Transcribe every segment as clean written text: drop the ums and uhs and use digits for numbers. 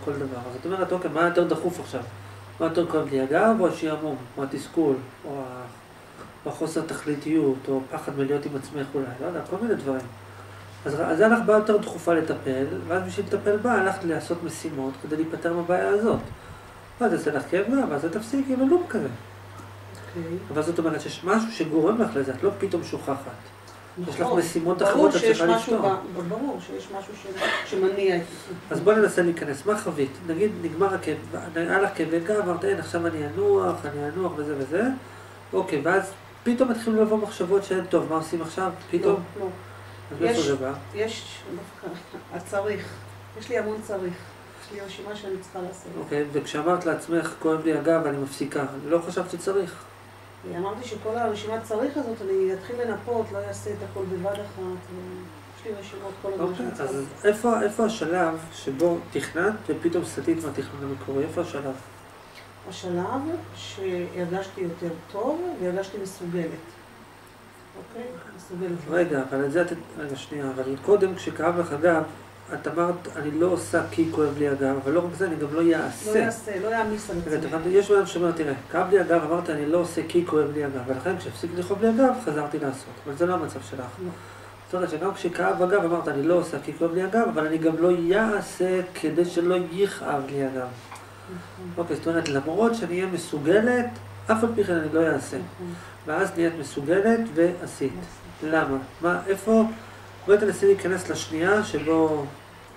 כל דבר. אז את אומרת, אוקיי, מה יותר דחוף עכשיו? מה יותר כואב לי, הגב או השעמום, או התסכול, או החוסר תכליתיות, או פחד מלהיות עם עצמך אולי, לא יודע, כל מיני דברים. אז זה הלך באה יותר דחופה לטפל, ואז בשביל לטפל בה הלכת לעשות משימות כדי להיפטר מהבעיה הזאת. ואז זה לך כאב גב, אז זה תפסיק עם הלופ כזה. אבל זאת אומרת שיש משהו שגורם לך לזה, את לא פתאום שוכחת. יש לך משימות אחרות שאת צריכה לפתור. ברור שיש משהו שמניע את זה. אז בואי ננסה להיכנס, מה חווית? נגיד נגמר הכאב, היה לך כאבי גב, אמרת, אין, עכשיו אני אנוח וזה וזה. אוקיי, ואז פתאום התחילו לבוא מחשבות שאין טוב, מה עושים עכשיו? פתאום? לא. אז מאיפה זה בא? יש, הצריך. יש לי המון צריך. יש לי רשימה שאני צריכה לעשות. אוקיי, וכשאמרת לעצמך, כואב לי הגב, אני מפסיקה. אני לא חשבת שצריך. אמרתי שכל הרשימת צריך הזאת, אני אתחיל לנפות, לא אעשה את הכל בבת אחת. יש לי רשימות כל הזמן שאני צריכה. אז איפה השלב שבו תכננת ופתאום סטית מהתכנון המקורי? איפה השלב? השלב שהרגשתי יותר טוב והרגשתי מסוגלת. אוקיי? מסוגלת. רגע, אבל את זה רגע, שנייה, אבל קודם כשכאב לך הגב, את אמרת, אני לא עושה כי כואב לי הגב, אבל לא רק זה, אני גם לא יעשה. לא יעשה, לא יעמיס על עצמי. יש בן שאומר, תראה, כאב לי הגב, אמרת, אני לא עושה כי כואב לי הגב, ולכן כשהפסיק לכאוב לי הגב, חזרתי לעשות. אבל זה לא המצב שלך. זאת אומרת שגם כשכאב הגב, אמרת, אני לא עושה כי כואב לי הגב, אבל אני גם לא יעשה כדי שלא יכאב לי הגב. אוקיי, זאת אומרת, למרות שאני אהיה מסוגלת, אף על פי כן אני לא יעשה. ואז נהיית מסוגלת ועשית. למה? מה, איפה? בואי תנסי להיכנס לשנייה שבו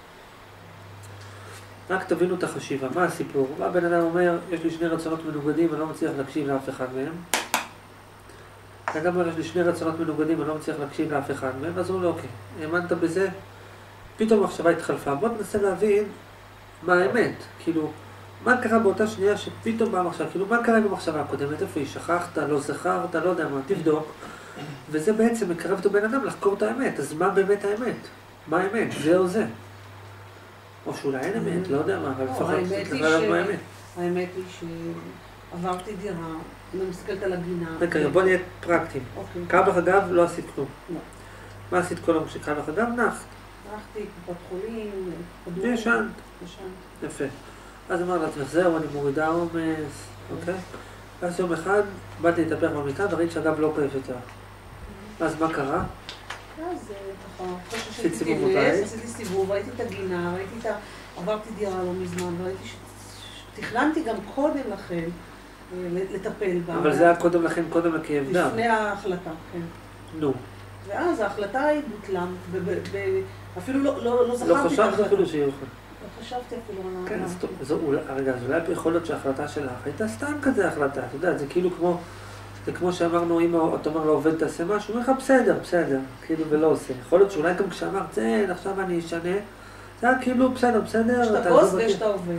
רק תבינו את החשיבה. מה הסיפור? בא בן אדם אומר, יש לי שני רצונות מנוגדים, אני לא מצליח להקשיב לאף אחד מהם. אתה גם אומר, יש לי שני רצונות מנוגדים, אני לא מצליח להקשיב לאף אחד מהם. אז הוא אומר, אוקיי, האמנת בזה? פתאום המחשבה התחלפה. בוא תנסה להבין מה האמת. כאילו, מה קרה באותה שנייה שפתאום באה המחשבה? כאילו, מה קרה במחשבה הקודמת? איפה היא? שכחת, לא זכרת, לא יודע מה, תבדוק. וזה בעצם מקרב את הבן אדם לחקור את האמת. אז מה באמת האמת? מה האמת? זה או זה? או שאולי אין אמת, לא יודע מה, אבל לפחות לדעת מה האמת. האמת היא שעברתי דירה, אני מסתכלת על הגינה. רגע, בוא נהיה פרקטיים. כאב לך הגב, לא עשית כלום. לא. מה עשית כל היום כשכאב לך הגב? נחת. נחתי, קופת חולים, ישנת. יפה. אז אמרת לעצמך, זהו, אני מורידה עומס, אוקיי? ואז יום אחד, באתי להתהפך במיטה וראית שהגב לא כואב יותר. אז מה קרה? אז ככה, אחרי שעשיתי סיבוב, ראיתי את הגינה, עברתי דירה לא מזמן, וראיתי שתכננתי גם קודם לכן לטפל בה. אבל זה היה קודם לכן, קודם לכאב גב. לפני ההחלטה, כן. נו. ואז ההחלטה היא בוטלה, אפילו לא זכרתי את ההחלטה. לא חשבת אפילו שיהיה לך. לא חשבתי אפילו על כן, רגע, אז אולי יכול להיות שההחלטה שלך הייתה סתם כזה החלטה, אתה יודע, זה כאילו כמו... זה כמו שאמרנו, אם אתה אומר לעובד תעשה משהו, הוא אומר לך בסדר, כאילו ולא עושה. יכול להיות שאולי גם כשאמרת, זה, עכשיו אני אשנה, זה היה כאילו בסדר. יש את הבוס ויש את העובד.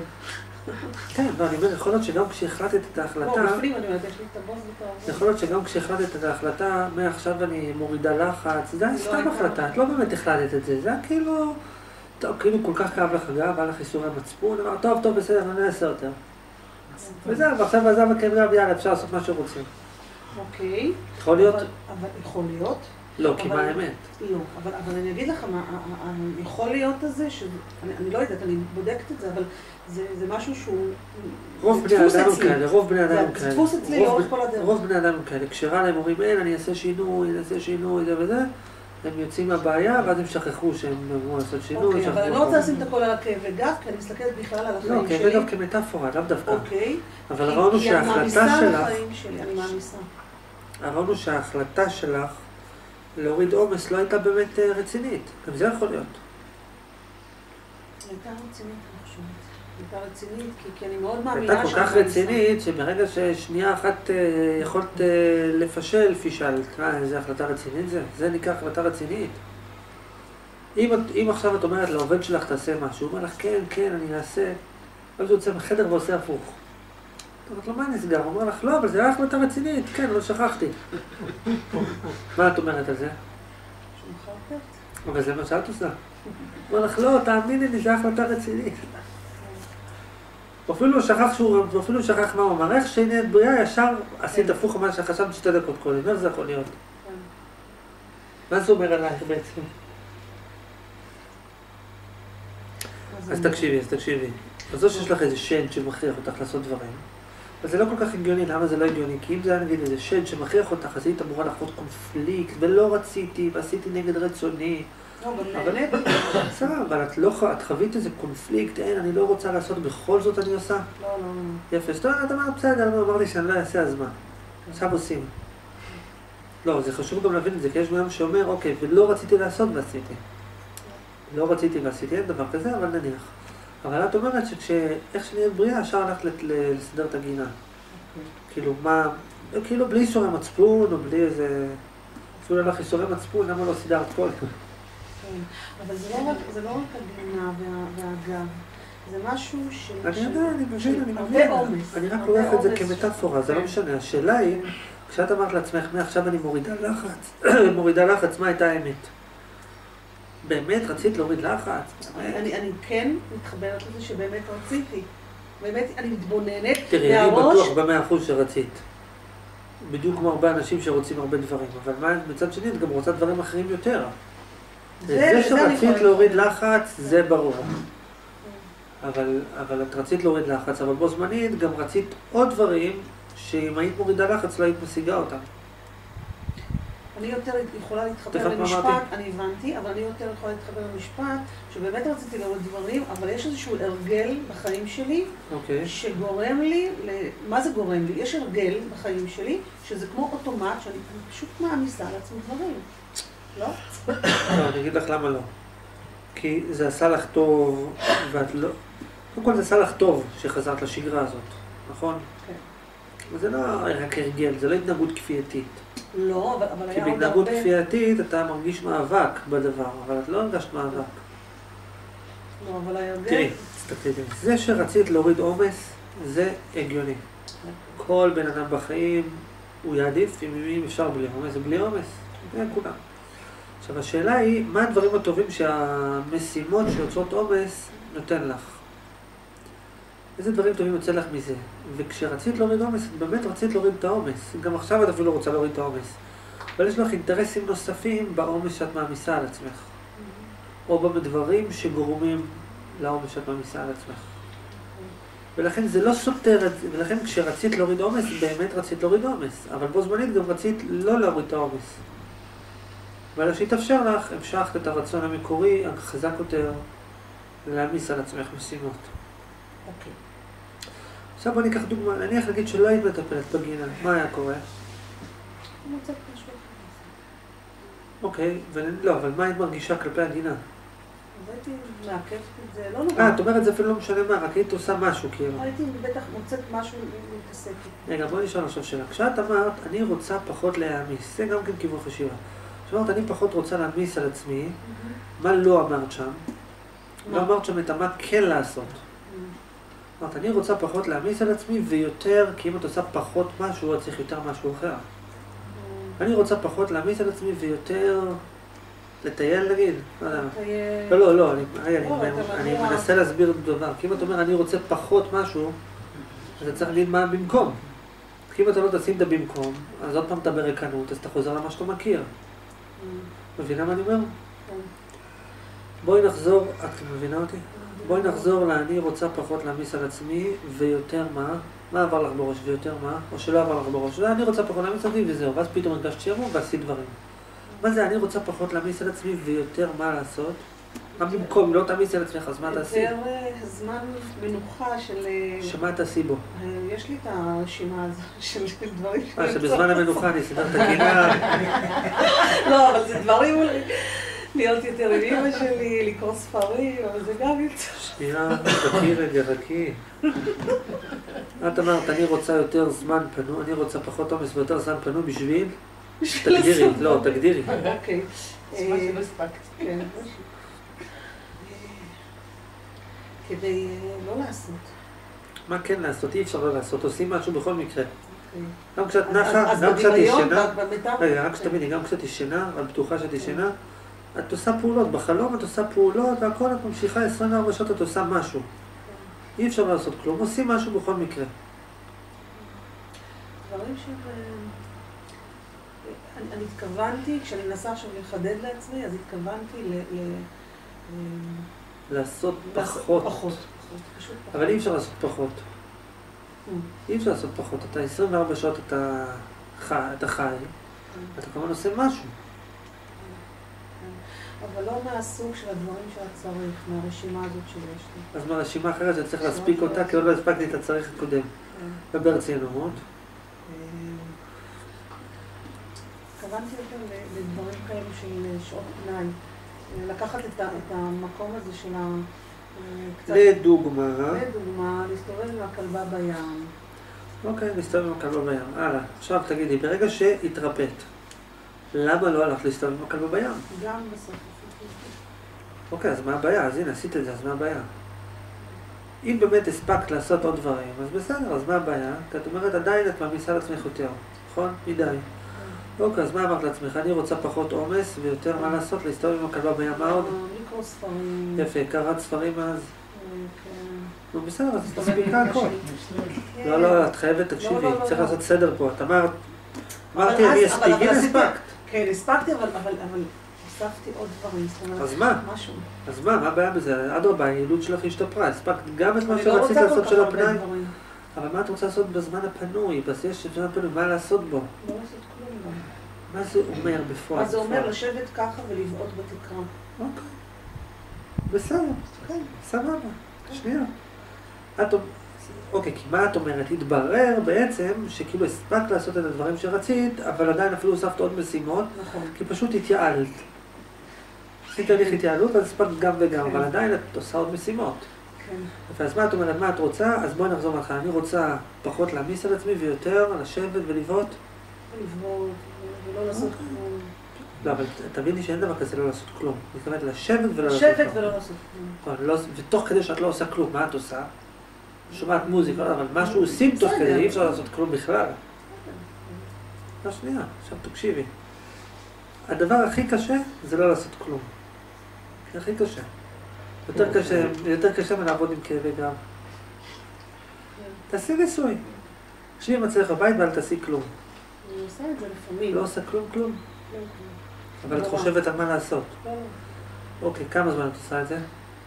כן, לא, אני אומר, יכול להיות שגם כשהחלטת את ההחלטה... לא, בפנים אני אומרת, יש לי את הבוס ואת העובד. יכול להיות שגם כשהחלטת את ההחלטה, מעכשיו אני מורידה לחץ, זה היה סתם החלטה, את לא באמת החלטת את זה, זה היה כאילו... טוב, כאילו כל כך כאב לך גב, היה לך איסורי מצפון, אמר, טוב, בסדר, אני אעשה יותר. וזהו, ועכשיו עזב הכאב גב, יאללה, אפשר לעשות מה שרוצים. אוקיי. יכול להיות? אבל יכול להיות. לא, כי מה האמת? לא, אבל אני אגיד לך מה, יכול להיות הזה, אני לא יודעת, אני בודקת את זה, אבל זה משהו שהוא... רוב בני אדם כאלה, זה דפוס אצלי לאורך כל הדרך. רוב בני אדם כאלה, כשרע להם אומרים, אין, אני אעשה שינוי, זה וזה, הם יוצאים מהבעיה, ואז הם שכחו שהם אמרו לעשות שינוי. אוקיי, אבל אני לא רוצה לשים את הכל על הכאבי גב, כי אני מסתכלת בכלל על החיים שלי. לא, כאבי גב כמטאפורה, לאו דווקא. אוקיי. אבל ראינו שההחלטה שלך... אני מאמיסה. ראינו שההחלטה שלך להוריד עומס לא הייתה באמת רצינית. גם זה יכול להיות. הייתה רצינית, אני חושבת. הייתה רצינית, כי אני מאוד מאמינה הייתה כל כך רצינית, שברגע ששנייה אחת יכולת לפשל, פישלת. איזו החלטה רצינית זה? זה נקרא החלטה רצינית. אם עכשיו את אומרת לעובד שלך תעשה משהו, הוא אומר לך, כן, אני אעשה. אז הוא יוצא מחדר ועושה הפוך. את אומרת לו, מה נסגר? הוא אומר לך, לא, אבל זה היה החלטה רצינית. כן, לא שכחתי. מה את אומרת על זה? שמחרפת. אבל זה מה שאת עושה. הוא אומר לך, לא, תאמיני לי, זה החלטה רצינית. אפילו שכח מה הוא אמר, איך שנהיית בריאה, ישר עשית הפוך מה שחשבת 2 דקות קודם, איך זה יכול להיות? מה זה אומר עלייך בעצם? אז תקשיבי, אז לא שיש לך איזה שד שמכריח אותך לעשות דברים. אבל זה לא כל כך הגיוני, למה זה לא הגיוני? כי אם זה היה נגיד איזה שד שמכריח אותך, אז היית אמורה לחוות קונפליקט, ולא רציתי, ועשיתי נגד רצוני. לא, גם נהניתי. בסדר, אבל את חווית איזה קונפליקט, אין, אני לא רוצה לעשות, בכל זאת אני עושה. לא, לא. יפה, זאת אומרת, אמרת, בסדר, הוא אמר לי שאני לא אעשה הזמן. עכשיו עושים. לא, זה חשוב גם להבין את זה, כי יש גם שאומר, אוקיי, ולא רציתי לעשות ועשיתי. לא רציתי ועשיתי, אין דבר כזה, אבל נניח. אבל את אומרת שאיך שנהיית בריאה, אפשר ללכת לסדר את הגינה. כאילו, מה, כאילו בלי איסורי מצפון, או בלי איזה... אפילו לך איסורי מצפון, למה לא סידרת כל? אבל זה לא רק הגינה והגב. זה משהו ש... אני יודע, אני מבין. הרבה עומס. אני רק לוקח את זה כמטאפורה, זה לא משנה. השאלה היא, כשאת אמרת לעצמך, מעכשיו אני מורידה לחץ, מה הייתה האמת? באמת רצית להוריד לחץ? אני כן מתחברת לזה שבאמת רציתי. באמת אני מתבוננת. תראי, אני בטוח ב100% שרצית. בדיוק כמו הרבה אנשים שרוצים הרבה דברים, אבל מצד שני את גם רוצה דברים אחרים יותר. זה שרצית להוריד לחץ, זה ברור. אבל את רצית להוריד לחץ, אבל בו זמנית גם רצית עוד דברים שאם היית מורידה לחץ לא היית משיגה אותם. אני יותר יכולה להתחבר למשפט, אני הבנתי, אבל אני יותר יכולה להתחבר למשפט שבאמת רציתי להוריד דברים, אבל יש איזשהו הרגל בחיים שלי שגורם לי, מה זה גורם לי? יש הרגל בחיים שלי שזה כמו אוטומט שאני פשוט מעמיסה על עצמי דברים. לא? לא, אני אגיד לך למה לא. כי זה עשה לך טוב, ואת לא... קודם כל זה עשה לך טוב שחזרת לשגרה הזאת, נכון? כן. וזה לא רק הרגל, זה לא התנהגות כפייתית. לא, אבל היה עוד הרבה... כי בהתנהגות כפייתית אתה מרגיש מאבק בדבר, אבל את לא הרגשת מאבק. לא, אבל היה הרבה... תראי, תסתכלי, זה שרצית להוריד עומס, זה הגיוני. כל בן אדם בחיים הוא יעדיף, אם אפשר בלי עומס, זה בלי עומס. זה כולם. עכשיו, השאלה היא, מה הדברים הטובים שהמשימות שיוצרות עומס נותן לך? איזה דברים טובים יוצא לך מזה? וכשרצית להוריד עומס, את באמת רצית להוריד את העומס. גם עכשיו את אפילו רוצה להוריד את העומס. אבל יש לך אינטרסים נוספים בעומס שאת מעמיסה על עצמך. או בדברים שגורמים לעומס שאת מעמיסה על עצמך. ולכן זה לא סותר את זה, ולכן כשרצית להוריד עומס, באמת רצית להוריד עומס. אבל בו זמנית גם רצית לא להוריד את העומס. אבל כשהתאפשר לך, המשכת את הרצון המקורי, החזק יותר, להעמיס על עצמך משימות. אוקיי. עכשיו בוא ניקח דוגמה, נניח להגיד שלא היית מטפלת בגינה, מה היה קורה? אני מוצאת משהו אחר. אוקיי, לא, אבל מה היית מרגישה כלפי הגינה? אז הייתי מעכבת את זה, לא נורא. את אומרת זה אפילו לא משנה מה, רק היית עושה משהו כאילו. הייתי בטח מוצאת משהו להתעסק. רגע, בוא נשאל עכשיו שאלה. כשאת אמרת, אני רוצה פחות להעמיס, זה גם כן כיוון חשיבה. כשאמרת, אני פחות רוצה להעמיס על עצמי, מה לא אמרת שם? לא אמרת שם את מה כן לעשות. אמרת, אני רוצה פחות להעמיס על עצמי ויותר, כי אם את עושה פחות משהו, את צריך יותר משהו אחר. אני רוצה פחות להעמיס על עצמי ויותר לטייל נגיד. לא, אני מנסה להסביר את דבר. כי אם את אומר, אני רוצה פחות משהו, אז אתה צריך להגיד מה במקום. כי אם אתה לא תשים את במקום, אז עוד פעם אתה ברקנות, אז אתה חוזר למה שאתה מכיר. מבינה מה אני אומר? בואי נחזור, את מבינה אותי? בואי נחזור לאני רוצה פחות להעמיס על עצמי ויותר מה? מה עבר לך בראש ויותר מה? או שלא עבר לך בראש? לא, אני רוצה פחות להעמיס על עצמי וזהו, ואז פתאום הרגשת שירו ועשית דברים. מה זה? אני רוצה פחות להעמיס על עצמי ויותר מה לעשות? מה במקום? לא תעמיס על עצמך, אז מה תעשי? יותר זמן מנוחה של... שמה תעשי בו? יש לי את הרשימה הזו של דברים שבזמן המנוחה אני אסדר את הגינה. לא, אבל זה דברים אולי... להיות יותר עם אמא שלי, לקרוא ספרים, אבל זה גם יצא. שנייה, חכי. את אמרת, אני רוצה יותר זמן פנוי, אני רוצה פחות עומס ויותר זמן פנוי בשביל? תגדירי, לא, תגדירי. אוקיי. זמן שלא הספקת. כן. כדי לא לעשות. מה כן לעשות? אי אפשר לא לעשות, עושים משהו בכל מקרה. גם כשאת נחה, גם כשאת ישנה, רק שתביני, גם כשאת ישנה, את בטוחה שאת ישנה, את עושה פעולות, בחלום את עושה פעולות, והכל את ממשיכה 24 שעות, את עושה משהו. אי אפשר לעשות כלום, עושים משהו בכל מקרה. דברים אני התכוונתי, כשאני מנסה עכשיו לחדד לעצמי, אז התכוונתי לעשות פחות. פשוט פחות. אבל אי אפשר לעשות פחות. אי אפשר לעשות פחות. אתה 24 שעות אתה חי, אתה כמובן עושה משהו. אבל לא מהסוג של הדברים שאת צריך, מהרשימה הזאת שיש לי. אז מהרשימה אחרת שאני צריך להספיק אותה, כי עוד לא הספקתי את הצריך הקודם. וברצינות. התכוונתי יותר לדברים כאלו של שעות פנאי. לקחת את המקום הזה של לדוגמה, להסתובב עם הכלבה בים. אוקיי, להסתובב עם הכלבה בים. הלאה. עכשיו תגידי, ברגע שהתרפאת, למה לא הלכת להסתובב עם הכלבה בים? גם בסוף. אוקיי, אז מה הבעיה? אז הנה, עשית את זה, אז מה הבעיה? אם באמת הספקת לעשות עוד דברים, אז בסדר, אז מה הבעיה? כי את אומרת, עדיין את מעמיסה לעצמך יותר, נכון? מדי. אוקיי, אז מה אמרת לעצמך? אני רוצה פחות עומס ויותר מה לעשות? להסתובב עם הכלבה בים, מה עוד? לקרוא ספרים. יפה, קראת ספרים אז? כן. נו בסדר, אז תספיקה הכל. לא, לא, את חייבת, תקשיבי, צריך לעשות סדר פה. את אמרתי, אני אספיק, הנה הספקת. כן, הספקתי, אבל הוספתי עוד דברים. אז מה? משהו. אז מה הבעיה בזה? אדרבה, היעילות שלך השתפרה, הספקת גם את מה שרצית לעשות של הפנאי. אבל מה את רוצה לעשות בזמן הפנוי? בזמן הפנוי, מה לעשות בו? לא לעשות כלום. מה זה אומר בפועל? מה זה אומר? לשבת ככה ולבעוט בתקרה. אוקיי. בסדר, סבבה. שנייה. אוקיי, כי מה את אומרת? התברר בעצם שכאילו הספקת לעשות את הדברים שרצית, אבל עדיין אפילו הוספת עוד משימות, כי פשוט התייעלת. עשית הליך התייעלות, אז הספקת גם וגם, אבל עדיין את עושה עוד משימות. אז מה את אומרת? מה את רוצה? אז בואי נחזור לך. אני רוצה פחות להעמיס על עצמי ויותר לשבת ולבעוט. לבעוט ולא לעשות כלום. לא, אבל תביני שאין דבר כזה לא לעשות כלום. זאת אומרת, לשבת ולא לעשות כלום. לשבת ולא לעשות כלום. ותוך כדי שאת לא עושה כלום, מה את עושה? שומעת מוזיקה, אבל משהו עושים תוך כדי, אי אפשר לעשות כלום בכלל. לא, שנייה, עכשיו תקשיבי. הדבר הכי קשה זה לא לעשות כלום. זה הכי קשה. יותר קשה מלעבוד עם כאבי גב. תעשי ניסוי. תקשיבי מצליח הבית ואל תעשי כלום. אני עושה את זה לפעמים. לא עושה כלום? אבל את חושבת על מה לעשות. אוקיי, כמה זמן את עושה את זה?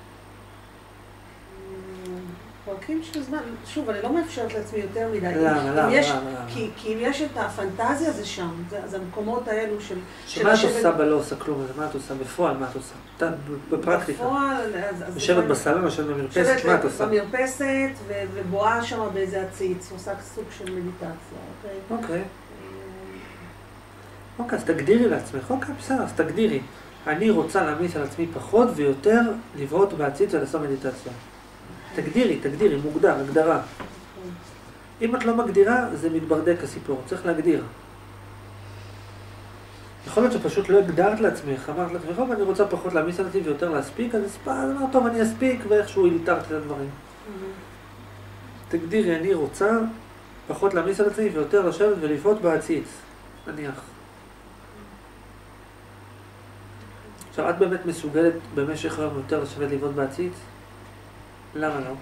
פרקים של זמן, שוב, אני לא מאפשרת לעצמי יותר מדי. למה? כי אם יש את הפנטזיה זה שם, זה המקומות האלו של... שמה את עושה בלא עושה כלום? מה את עושה? בפועל מה את עושה? בפרקטיקה. בפועל... יושבת בסלון, יושבת במרפסת, מה את עושה? במרפסת ובואה שם באיזה עציץ, עושה סוג של מדיטציה, אוקיי. אוקיי, אז תגדירי לעצמך. אוקיי, בסדר, אז תגדירי. אני רוצה להעמיס על עצמי פחות ויותר לבעוט בעציץ ולעשות מדיטציה. תגדירי, מוגדר, הגדרה. אם את לא מגדירה, זה מתברדק הסיפור, צריך להגדיר. יכול להיות שפשוט לא הגדרת לעצמך, אמרת לעצמך, אני רוצה פחות להעמיס על עצמי ויותר להספיק, אז אמרת, טוב, אני אספיק, ואיכשהו ילתרת את הדברים. תגדירי, אני רוצה פחות להעמיס על עצמי ויותר לשבת ולבעוט בעציץ, נניח. עכשיו, את באמת מסוגלת במשך היום יותר לשבת לבעוט בעציץ? למה לא?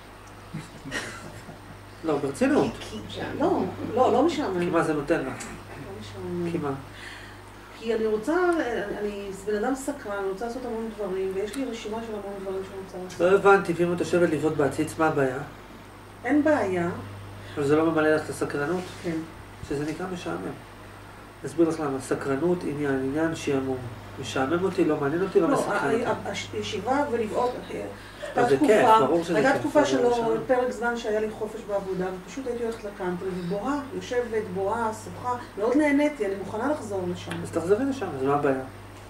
לא, ברצינות. לא משעמם. כי מה זה נותן לך? לא משעמם. כי מה? כי אני רוצה, אני בן אדם סקרן, אני רוצה לעשות המון דברים, ויש לי רשימה של המון דברים שאני רוצה לעשות. לא הבנתי, ואם את יושבת לבעוט בעציץ, מה הבעיה? אין בעיה. אבל זה לא ממלא לך את הסקרנות? כן. שזה נקרא משעמם. אסביר לך למה, סקרנות עניין שעמום. משעמם אותי, לא מעניין אותי, לא מסקרן אותי. הישיבה ולבעוט, הייתה תקופה שלא, פרק זמן שהיה לי חופש בעבודה, ופשוט הייתי הולכת לקאנטרי, ובואה, יושבת, בואה, שוחה, מאוד נהניתי, אני מוכנה לחזור לשם. אז תחזרי לשם, אז מה הבעיה?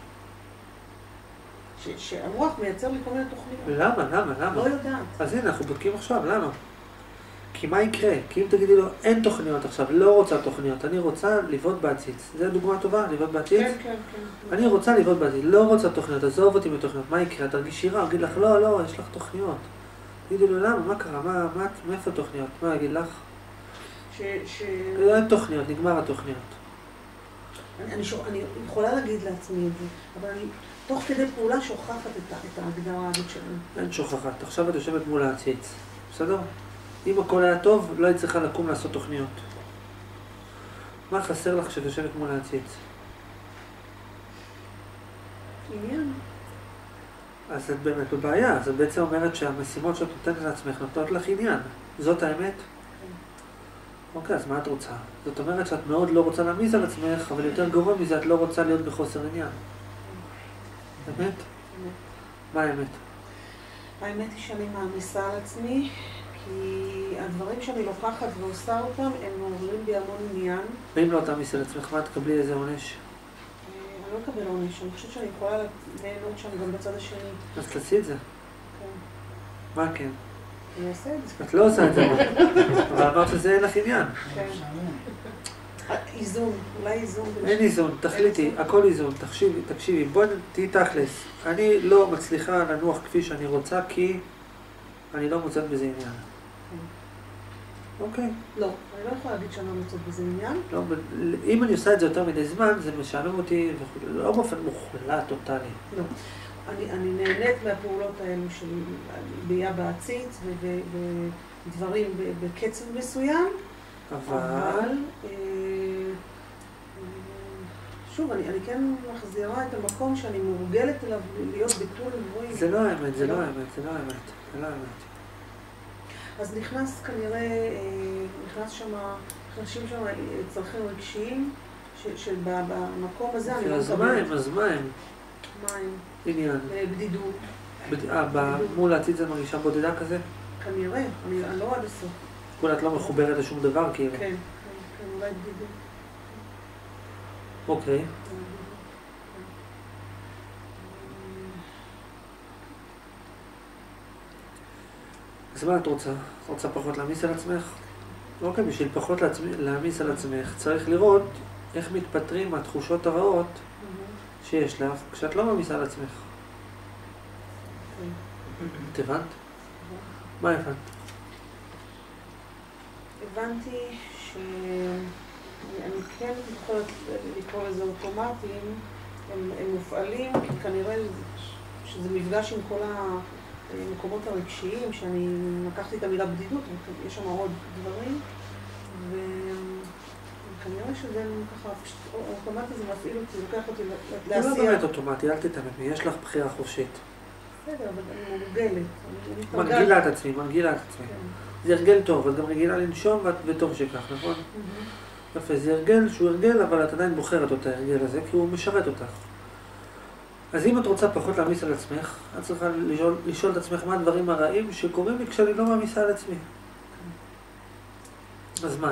שהמוח מייצר לי כל מיני תוכניות. למה? לא יודעת. אז הנה, אנחנו בודקים עכשיו, למה? כי מה יקרה? כי אם תגידי לו, אין תוכניות עכשיו, לא רוצה תוכניות, אני רוצה לבעוט בעציץ. זו דוגמה טובה, לבעוט בעציץ? כן. אני רוצה לבעוט בעציץ, לא רוצה תוכניות, עזוב אותי מתוכניות, מה יקרה? תרגישי רע, אגיד לך, לא, יש לך תוכניות. תגידי לו, למה? מה קרה? מאיפה תוכניות? מה אגיד לך? לא, אין תוכניות, נגמר התוכניות. אני יכולה להגיד לעצמי את זה, אבל אני תוך כדי פעולה שוכחת את ההגדרה הזאת שלי. אין שוכחת, עכשיו את יושבת מול העציץ, בסדר? אם הכל היה טוב, לא היית צריכה לקום לעשות תוכניות. מה חסר לך כשאת יושבת מול העציץ? עניין. אז את באמת בבעיה. אז את בעצם אומרת שהמשימות שאת נותנת לעצמך נותנות לך עניין. זאת האמת? אוקיי, אז מה את רוצה? זאת אומרת שאת מאוד לא רוצה להעמיס על עצמך, אבל יותר גרוע מזה, את לא רוצה להיות בחוסר עניין. אמת? מה האמת? האמת היא שאני מעמיסה על עצמי, כי הדברים שאני לוקחת ועושה אותם, הם מעוררים בי המון עניין. ואם לא תעמיס על עצמך, מה תקבלי איזה עונש? אני לא אקבל עונש, אני חושבת שאני יכולה ליהנות שם גם בצד השני. אז תעשי את זה. כן. מה כן? אני אעשה את זה. את לא עושה את זה, אבל אמרת שזה אין לך עניין. כן. איזון, אולי איזון. אין איזון, תחליטי, הכל איזון, תקשיבי, בואי תהי תכלס. אני לא מצליחה לנוח כפי שאני רוצה, כי אני לא מוצאת בזה עניין. אוקיי. לא, אני לא יכולה להגיד שאני לא מוצאת בזה עניין. לא, אם אני עושה את זה יותר מדי זמן, זה משעמם אותי, לא באופן מוחלט, טוטלי. לא. אני נהנית מהפעולות האלו של בייה בעציץ ודברים בקצב מסוים, אבל שוב, אני כן מחזירה את המקום שאני מורגלת אליו להיות ביטול גבוהים. זה לא האמת, זה לא האמת, זה לא האמת, זה לא האמת. אז נכנס כנראה, נכנסים שם צרכים רגשיים, שבמקום הזה אני לא מקבלת. אז מה הם? מים. עניין. בדידות. מול העתיד זה מרגישה בודדה כזה? כנראה, אני לא עד הסוף. כולה את לא מחוברת לשום דבר כאילו. כן, אולי בדידות. אוקיי. אז מה את רוצה? את רוצה פחות להעמיס על עצמך? אוקיי, בשביל פחות להעמיס על עצמך צריך לראות איך מתפטרים מהתחושות הרעות שיש לך כשאת לא מעמיסה על עצמך. את הבנת? מה הבנת? הבנתי שאני כן יכולה לקרוא לזה אוטומטים, הם מופעלים כי כנראה שזה מפגש עם כל המקומות הרגשיים, שאני לקחתי את המילה בדידות, יש שם עוד דברים, וכנראה שזה ככה, אוטומטי זה מפעיל אותי, לוקח אותי לעשייה. זה לא באמת אוטומטי, אל תתאמן, יש לך בחירה חופשית. בסדר, אבל אני מורגלת. מרגילה את עצמי, מרגילה את עצמי. זה הרגל טוב, את גם רגילה לנשום וטוב שכך, נכון? יפה, זה הרגל שהוא הרגל, אבל את עדיין בוחרת אותה הרגל הזה, כי הוא משרת אותך. אז אם את רוצה פחות להעמיס על עצמך, את צריכה לשאול את עצמך מה הדברים הרעים שקורים לי כשאני לא מעמיסה על עצמי. אז מה הם?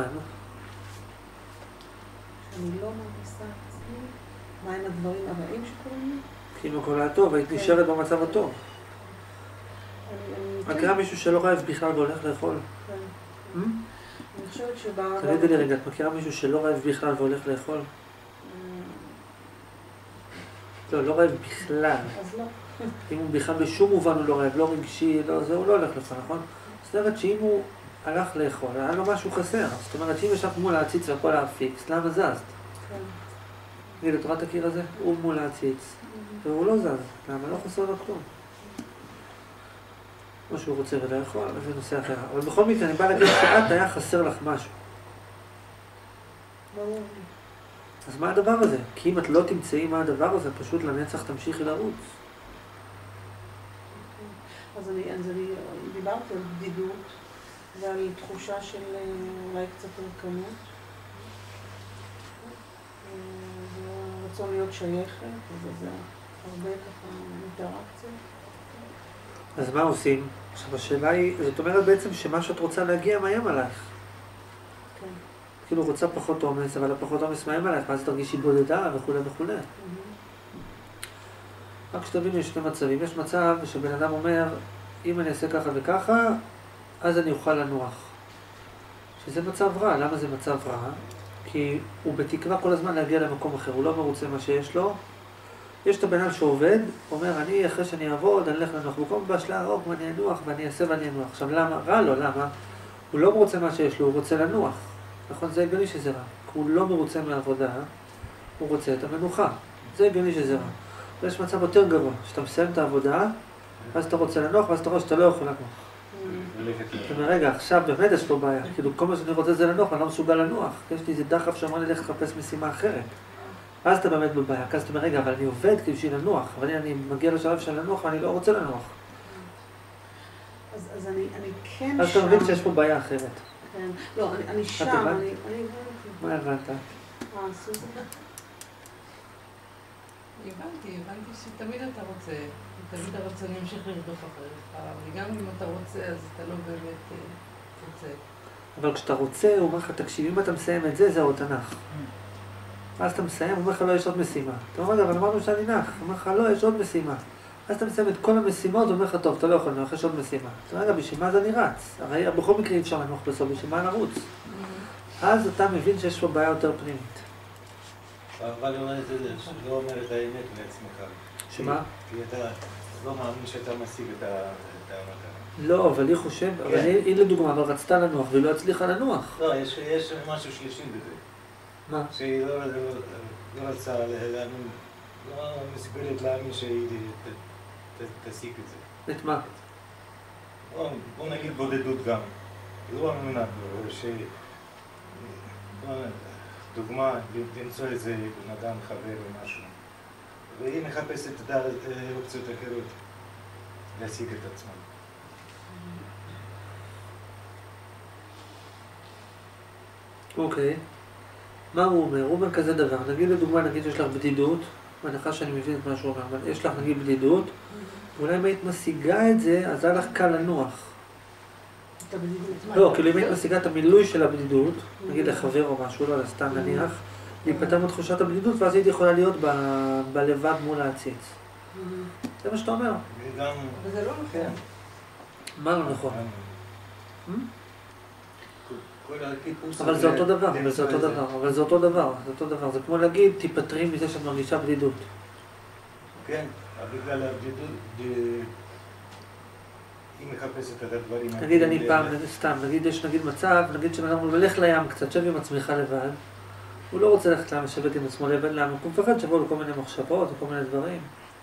כשאני לא מעמיסה על עצמי, מה הם הדברים הרעים שקורים לי? כי אם הכל היה טוב, היית נשארת במצב הטוב. מכירה מישהו שלא רעב בכלל והולך לאכול? כן. אני חושבת תגידי לי רגע, את מכירה מישהו שלא רעב בכלל והולך לאכול? לא רעב בכלל. אז לא. אם הוא בכלל בשום מובן הוא לא רעב, לא רגשי, הוא לא הולך לאכול, נכון? זאת אומרת שאם הוא הלך לאכול, היה לו משהו חסר. זאת אומרת שאם ישב מול העציץ והכל היה פיקס, למה זזת? כן. תגידי, את רואה את הקיר הזה? הוא מול העציץ, והוא לא זז. למה? לא חסר לו כלום. מה שהוא רוצה ולא יכול, אבל זה נושא אחר. אבל בכל מקרה, אני בא להגיד שאת היה חסר לך משהו. ברור. אז מה הדבר הזה? כי אם את לא תמצאי מה הדבר הזה, פשוט לנצח תמשיכי לרוץ. אז אני דיברתי על בדידות ועל תחושה של אולי קצת רקנות. ורצון להיות שייכת, וזה הרבה ככה אינטראקציה. אז מה עושים? עכשיו השאלה היא, זאת אומרת בעצם שמה שאת רוצה להגיע מאיים עלייך. כן. כאילו רוצה פחות עומס, אבל הפחות עומס מאיים עלייך, ואז תרגישי בודדה וכו' וכו'. רק שתבינו, יש שני מצבים. יש מצב שבן אדם אומר, אם אני אעשה ככה וככה, אז אני אוכל לנוח. שזה מצב רע. למה זה מצב רע? כי הוא בתקווה כל הזמן להגיע למקום אחר, הוא לא מרוצה מה שיש לו. יש את הבן אדם שעובד, אומר, אני אחרי שאני אעבוד, אני אלך לנוח. במקום בשלה הרוק ואני אנוח ואני אעשה ואני אנוח. עכשיו למה? רע לו, למה? הוא לא מרוצה מה שיש לו, הוא רוצה לנוח. נכון? זה הגיוני שזה רע. הוא לא מרוצה מהעבודה, הוא רוצה את המנוחה. זה הגיוני שזה רע. ויש מצב יותר גרוע, שאתה מסיים את העבודה, ואז אתה רוצה לנוח, ואז אתה רואה שאתה לא יכול לנוח. אתה אומר, רגע, עכשיו באמת יש פה בעיה. כאילו, כל מה שאני רוצה זה לנוח, אני לא מסוגל לנוח. יש לי איזה דחף שאמר לי לך לחפש משימה אחרת. אז אתה באמת בבעיה, אז אתה אומר, רגע, אבל אני עובד בשביל לנוח, אבל אני מגיע לשלב של לנוח ואני לא רוצה לנוח. אז אני כן שם. אז אתה מבין שיש פה בעיה אחרת. כן, לא, אני שם, אני... מה הבנת? סוזן? הבנתי שתמיד אתה רוצה, תמיד הרצון ימשיך לרדוף אחריך, וגם אם אתה רוצה, אז אתה לא באמת רוצה. אבל כשאתה רוצה, הוא אומר לך, תקשיב, אם אתה מסיים את זה, זהו, תנח. אז אתה מסיים, הוא אומר לך, לא, יש עוד משימה. אתה אומר, אבל אמרנו שאני נח. הוא אומר לך, לא, יש עוד משימה. אז אתה מסיים את כל המשימות, הוא אומר לך, טוב, אתה לא יכול לנוח, יש עוד משימה. אתה אומר, בשביל מה זה אני רץ? הרי בכל מקרה אי אפשר לנוח בסוף, בשביל מה נרוץ? אז אתה מבין שיש פה בעיה יותר פנימית. אבל לא אומר את האמת לעצמך. שמה? כי אתה לא מאמין שאתה משיג את המטרה. לא, אבל היא חושב, אבל היא לדוגמה, אבל רצתה לנוח והיא לא הצליחה לנוח. לא, יש משהו שלישי בזה. מה? שהיא לא רצה להאמין, לא מסוגלת להאמין שהיא תשיג את זה. את מה? בוא נגיד בודדות גם. לא מאמינה, דוגמה, למצוא איזה בן אדם, חבר או משהו. והיא מחפשת את האופציות אחרות להשיג את עצמם. אוקיי. מה הוא אומר? הוא אומר כזה דבר. נגיד לדוגמה, נגיד שיש לך בדידות, בהנחה שאני מבין את מה שהוא אומר, אבל יש לך נגיד בדידות, ואולי אם היית משיגה את זה, אז היה לך קל לנוח. לא, כאילו אם היית משיגה את המילוי של הבדידות, נגיד לחבר או משהו, לא סתם נניח, להיפטר מתחושת הבדידות, ואז היית יכולה להיות בלבד מול העציץ. זה מה שאתה אומר. אבל זה לא נכון. מה לא נכון? אבל זה אותו דבר, זה אותו דבר. זה כמו להגיד, תיפטרי מזה שאת מרגישה בדידות. כן, בגלל הבדידות, היא מחפשת את הדברים. נגיד אני פעם, סתם, נגיד יש נגיד מצב, נגיד שאנחנו נלך לים קצת, שב עם עצמך לבד, הוא לא רוצה ללכת לים לשבת עם עצמו לבד, למה? הוא מפחד שבוא לכל מיני מחשבות וכל מיני דברים.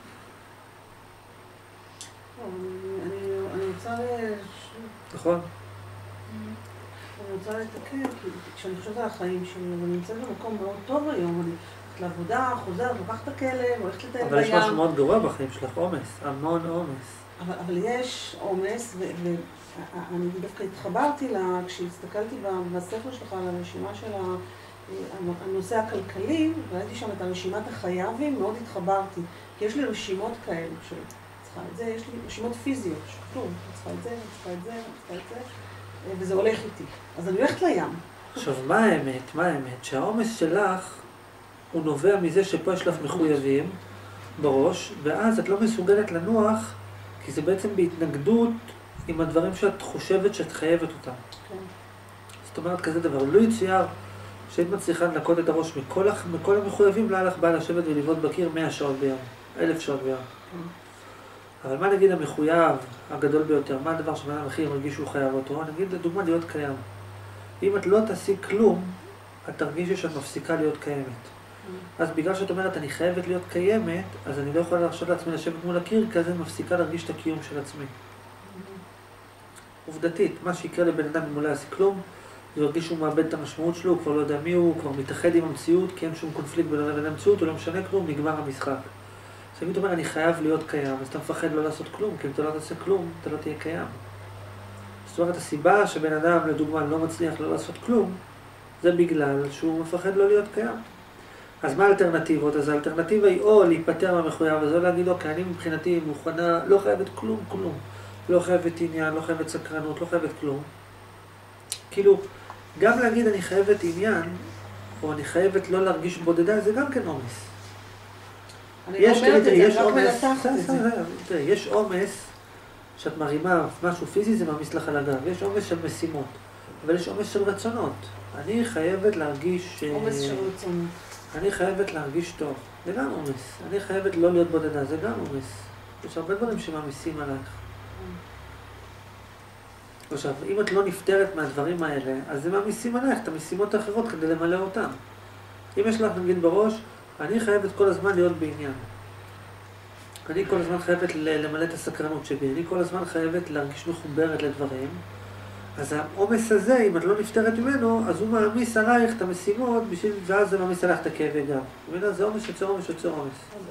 אני רוצה נכון? אני רוצה לתקן, כי כשאני חושבת על החיים שלי, אני נמצאת במקום מאוד טוב היום, אני הולכת לעבודה, חוזרת, לוקחת את הכלב, הולכת לטייל בים. אבל יש משהו מאוד גרוע בחיים שלך, עומס, המון עומס. אבל יש עומס, ואני דווקא התחברתי כשהסתכלתי בספר שלך על הרשימה של הנושא הכלכלי, ראיתי שם את רשימת החייבים, מאוד התחברתי, כי יש לי רשימות כאלה של צריכה את זה, יש לי רשימות פיזיות, שכתוב, צריכה את זה, צריכה את זה, צריכה את זה, וזה הולך איתי. אז אני הולכת לים. עכשיו, מה האמת? שהעומס שלך הוא נובע מזה שפה יש לך מחויבים בראש, ואז את לא מסוגלת לנוח, כי זה בעצם בהתנגדות עם הדברים שאת חושבת שאת חייבת אותם. כן. זאת אומרת כזה דבר, לא יצייר שהיית מצליחה לנקות את הראש מכל המחויבים, לא היה לך בא לשבת ולבעוט בקיר 100 שעות ביום, 1,000 שעות ביום. אבל מה נגיד המחויב הגדול ביותר? מה הדבר שבן אדם הכי מרגיש שהוא חייב אותו? נגיד לדוגמה להיות קיים. אם את לא תעשי כלום, את תרגישי שאת מפסיקה להיות קיימת. אז בגלל שאת אומרת אני חייבת להיות קיימת, אז אני לא יכולה להרשות לעצמי לשבת מול הקיר, כי אז אני מפסיקה להרגיש את הקיום של עצמי. עובדתית, מה שיקרה לבן אדם אם הוא לא יעשה כלום, זה ירגיש שהוא מאבד את המשמעות שלו, הוא כבר לא יודע מי הוא כבר מתאחד עם המציאות, כי אין שום קונפליקט בינו לבין המציאות, הוא לא משנה כלום, נגמר המשחק. אז אם אתה אומר, אני חייב להיות קיים, אז אתה מפחד לא לעשות כלום, כי אם אתה לא תעשה כלום, אתה לא תהיה קיים. זאת אומרת, הסיבה שבן אדם, לדוגמה, לא מצליח לא לעשות כלום, זה בגלל שהוא מפחד לא להיות קיים. אז מה האלטרנטיבות? אז האלטרנטיבה היא או להיפטר מהמחויב הזה, או להגיד, אוקיי, אני מבחינתי מוכנה, לא חייבת כלום. לא חייבת עניין, לא חייבת סקרנות, לא חייבת כלום. כאילו, גם להגיד אני חייבת עניין, או אני חייבת לא להרגיש בודדה, זה גם כן עומס. אני לא אומרת את זה, רק מנתחת את זה. יש עומס שאת מרימה משהו פיזי, זה מעמיס לך על הגב. יש עומס של משימות, אבל יש עומס של רצונות. אני חייבת להרגיש... עומס של רצונות. אני חייבת להרגיש טוב, זה גם עומס. אני חייבת לא להיות בודדה, זה גם עומס. יש הרבה דברים שמעמיסים עלייך. עכשיו, אם את לא נפטרת מהדברים האלה, אז זה מעמיסים עלייך את המשימות האחרות כדי למלא אותם. אם יש לך נגיד בראש, אני חייבת כל הזמן להיות בעניין. אני כל הזמן חייבת למלא את הסקרנות שבי, אני כל הזמן חייבת להרגיש מחוברת לדברים, אז העומס הזה, אם את לא נפטרת ממנו, אז הוא מעמיס עלייך את המשימות, ואז זה מעמיס עלייך את הכאבי גב. זה עומס יוצר עומס יוצר עומס.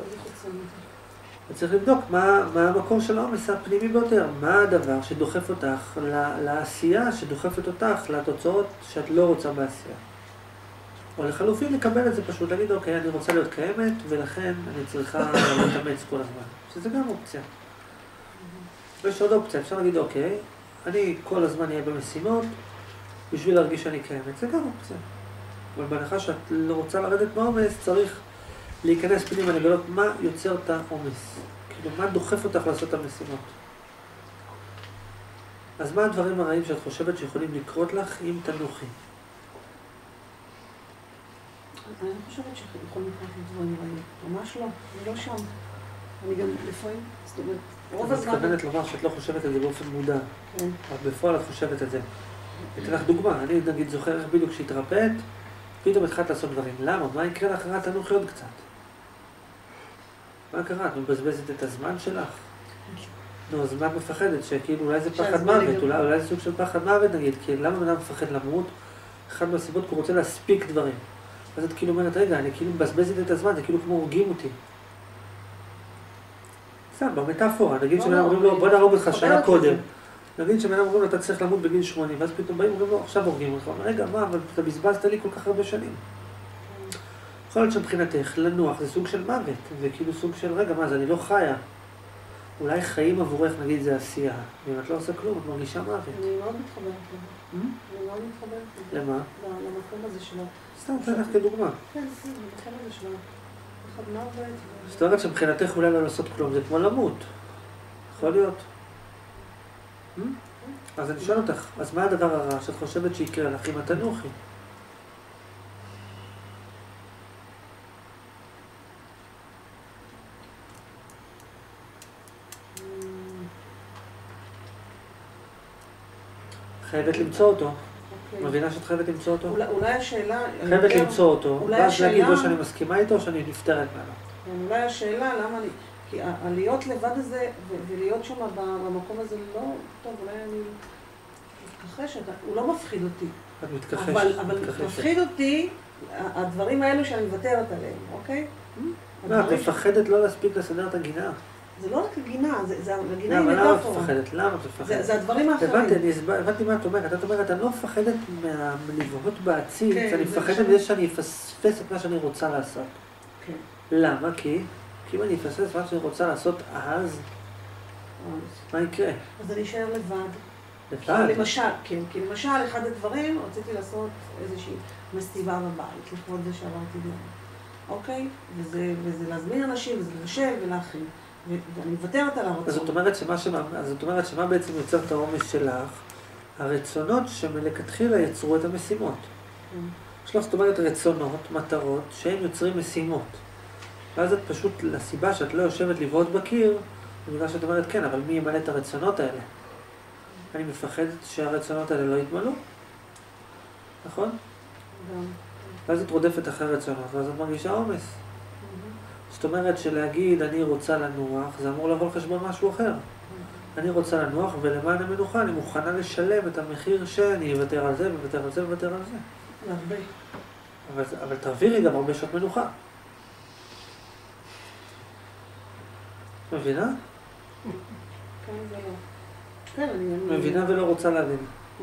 אז צריך לבדוק מה המקור של העומס הפנימי ביותר, מה הדבר שדוחף אותך לעשייה, שדוחפת אותך לתוצאות שאת לא רוצה בעשייה. או לחלופין לקבל את זה פשוט, להגיד אוקיי, אני רוצה להיות קיימת, ולכן אני צריכה להתאמץ כל הזמן. שזה גם אופציה. ויש עוד אופציה, אפשר להגיד אוקיי, אני כל הזמן אהיה במשימות, בשביל להרגיש שאני קיימת, זה גם אופציה. אבל בהנחה שאת לא רוצה לרדת מהעומס, צריך להיכנס פנימה, לגלות מה יוצר את העומס. כאילו, מה דוחף אותך לעשות את המשימות. אז מה הדברים הרעים שאת חושבת שיכולים לקרות לך אם תנוחי? אני לא חושבת שיכולים לקרות לי דברים רעים. ממש לא, אני לא שם. אני גם לפעמים, זאת אומרת, רוב הזמן... את מתכוונת לומר שאת לא חושבת את זה באופן מודע. כן. אבל בפועל את חושבת את זה. אתן לך דוגמה, אני נגיד זוכר איך בדיוק שהתרפאת, פתאום התחלת לעשות דברים. למה? מה יקרה לך? תנוחי עוד קצת. מה קרה? את מבזבזת את הזמן שלך? נו, אז מה את מפחדת? שכאילו אולי זה פחד מוות, אולי זה סוג של פחד מוות נגיד, כי למה בן אדם מפחד למות? אחד מהסיבות, כי הוא רוצה להספיק דברים. אז את כאילו אומרת, רגע, אני כאילו מבזבזת את הזמן, זה כאילו כמו הורגים אותי. סתם, במטאפורה, נגיד שבן אדם אומרים לו, בוא נהרוג אותך שנה קודם. נגיד שבן אדם אומרים לו, אתה צריך למות בגיל 80, ואז פתאום באים ואומרים לו, עכשיו הורגים אותך. רגע, מה, אבל אתה בזבזת לי כל כך הרבה שנים. יכול להיות שמבחינתך, לנוח זה סוג של מוות, זה כאילו סוג של, רגע, מה זה, אני לא חיה. אולי חיים עבורך, נגיד, זה עשייה, ואם את לא עושה כלום, את מרגישה מוות. אני מאוד מתחברת לזה. אני מאוד מתחברת לזה. למה? למקום הזה שלו. סתם, תן לך כדוגמה. כן, למקום הזה שלו. פחד מוות. זאת אומרת שמבחינתך אולי לא לעשות כלום, זה כמו למות. יכול להיות. אז אני שואל אותך, אז מה הדבר הרע שאת חושבת שיקרה לך אם את תנוחי? חייבת למצוא אותו. מבינה שאת חייבת למצוא אותו? אולי השאלה... חייבת למצוא אותו, ואז להגיד או שאני מסכימה איתו או שאני נפטרת ממנו. אולי השאלה למה אני... כי להיות לבד הזה ולהיות שם במקום הזה לא... טוב, אולי אני מתכחשת, הוא לא מפחיד אותי. את מתכחשת. אבל מפחיד אותי הדברים האלו שאני מוותרת עליהם, אוקיי? לא, את מפחדת לא להספיק לסדר את הגינה. זה לא רק הגינה, הגינה היא מטאפורה. למה את מפחדת? למה את מפחדת? זה הדברים האחרים. הבנתי מה את אומרת. את אומרת, אני לא מפחדת מהלבהות בעציץ, אני מפחדת מזה שאני אפספס את מה שאני רוצה לעשות. למה? כי אם אני אפספס מה שאני רוצה לעשות אז, מה יקרה? אז אני אשאר לבד. לבד? כי למשל, אחד הדברים, רציתי לעשות איזושהי מסיבה בבית, לכבוד זה שעברתי דברים. אוקיי? וזה להזמין אנשים, וזה לשב ולהכין. ואני מוותרת על הרצון. אז זאת אומרת שמה בעצם יוצר את העומס שלך? הרצונות שמלכתחילה יצרו את המשימות. יש לך זאת אומרת רצונות, מטרות, שהם יוצרים משימות. ואז את פשוט, לסיבה שאת לא יושבת לבעוט בקיר, בגלל שאת אומרת כן, אבל מי ימלא את הרצונות האלה? אני מפחדת שהרצונות האלה לא יתמלאו. נכון? גם. ואז את רודפת אחרי רצונות, ואז את מרגישה עומס. זאת אומרת שלהגיד אני רוצה לנוח, זה אמור לבוא לחשבון משהו אחר. אני רוצה לנוח ולמען המנוחה אני מוכנה לשלם את המחיר שאני אוותר על זה ואוותר על זה ואוותר על זה. הרבה. אבל תעבירי גם הרבה שעות מנוחה. מבינה? כן, זה לא. כן, אני... מבינה ולא רוצה להבין.